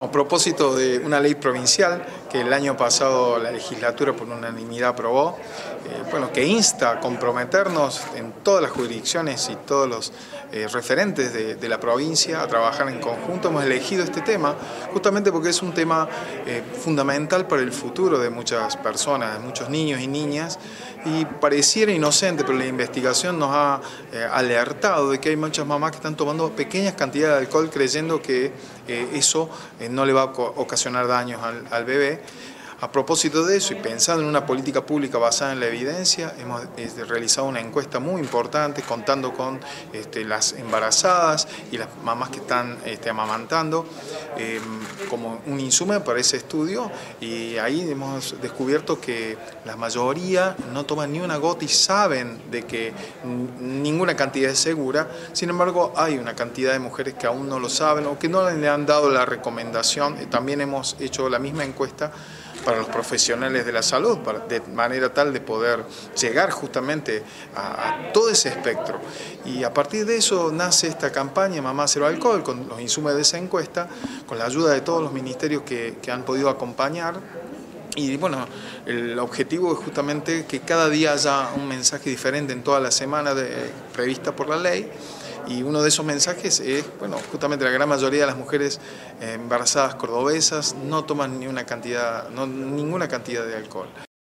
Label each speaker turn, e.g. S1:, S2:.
S1: A propósito de una ley provincial que el año pasado la legislatura por unanimidad aprobó, que insta a comprometernos en todas las jurisdicciones y todos los referentes de la provincia a trabajar en conjunto. Hemos elegido este tema justamente porque es un tema fundamental para el futuro de muchas personas, de muchos niños y niñas, y pareciera inocente, pero la investigación nos ha alertado de que hay muchas mamás que están tomando pequeñas cantidades de alcohol creyendo que eso no le va a ocasionar daños al bebé. A propósito de eso y pensando en una política pública basada en la evidencia, hemos realizado una encuesta muy importante contando con las embarazadas y las mamás que están amamantando como un insumo para ese estudio, y ahí hemos descubierto que la mayoría no toman ni una gota y saben de que ninguna cantidad es segura. Sin embargo, hay una cantidad de mujeres que aún no lo saben o que no le han dado la recomendación. También hemos hecho la misma encuesta para los profesionales de la salud, de manera tal de poder llegar justamente a todo ese espectro. Y a partir de eso nace esta campaña Mamá Cero Alcohol, con los insumos de esa encuesta, con la ayuda de todos los ministerios que han podido acompañar. Y bueno, el objetivo es justamente que cada día haya un mensaje diferente en toda la semana prevista por la ley. Y uno de esos mensajes es, justamente la gran mayoría de las mujeres embarazadas cordobesas no toman ninguna cantidad de alcohol.